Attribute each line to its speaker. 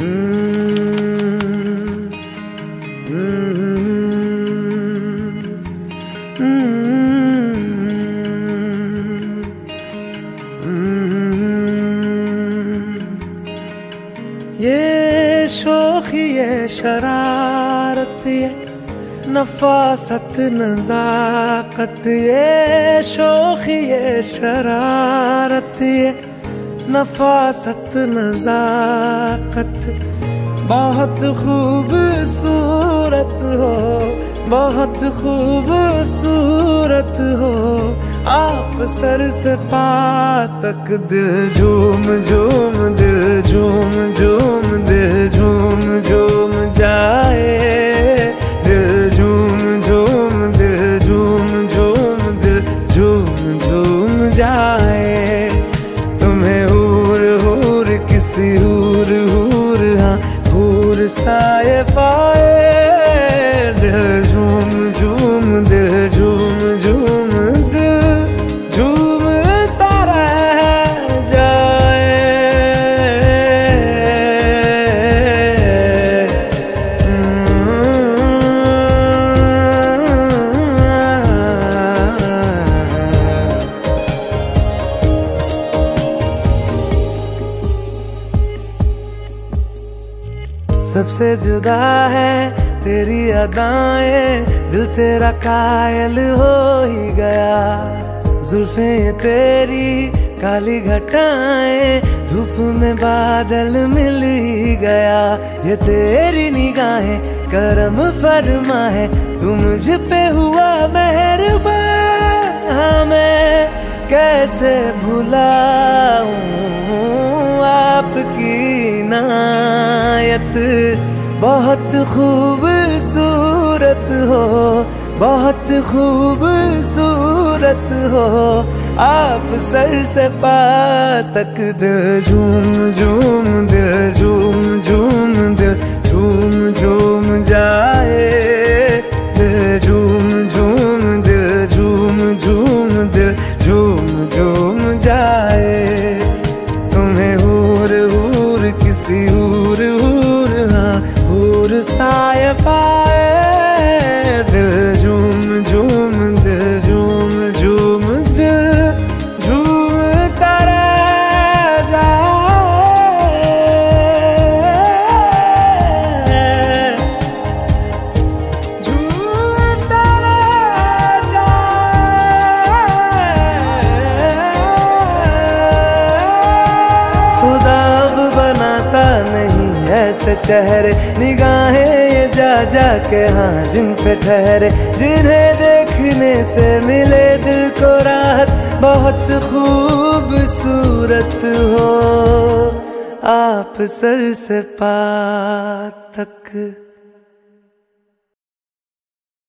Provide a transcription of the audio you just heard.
Speaker 1: ये शोखी ये शरारत ये नफासत नजाकत, ये शोखी ये शरारत ये नफासत नजाकत, बहुत खूबसूरत हो, बहुत खूबसूरत हो। आप सर से पा तक दिल झूम झूम, दिल झूम झूम, दिल झूम झूम जाए, दिल झूम झूम, दिल झूम झूम, दिल झूम झूम जाए। तुम्हें हूर हूर किसी हूर हूर, हाँ हूर साए पाए, दिल झूम झूम, दिल झूम झूम, दिल झूमता रह जाए। सबसे जुदा है तेरी अदाएं, दिल तेरा कायल हो ही गया। जुल्फें तेरी काली घटाएं, धूप में बादल मिल ही गया। ये तेरी निगाहें करम फरमा है, तू मुझ पे हुआ मेहरबान। मैं कैसे भुलाऊं आपकी इनायत, बहुत खूबसूरत हो, बहुत खूबसूरत हो। आप सर से पा तक दिल झूम झूम, दिल झूम झूम, दिल झूम झूम जाए, दिल झूम झूम, दिल झूम झूम, दिल झूम झूम जाए। तुम्हें हूर हूर किसी हूर हूर, हाँ हूर साए पाए, दिल झूम झूम, दिल झूम झूम, दिल झूमता रह जाए, झूमता रह जाए। खुदा अब बनाता नहीं ऐसे चेहरे, निगाहें ये जा जा के हाँ जिन पे ठहरे, जिन्हें देखने से मिले दिल को राहत। बहुत खूबसूरत हो आप सर से पा तक।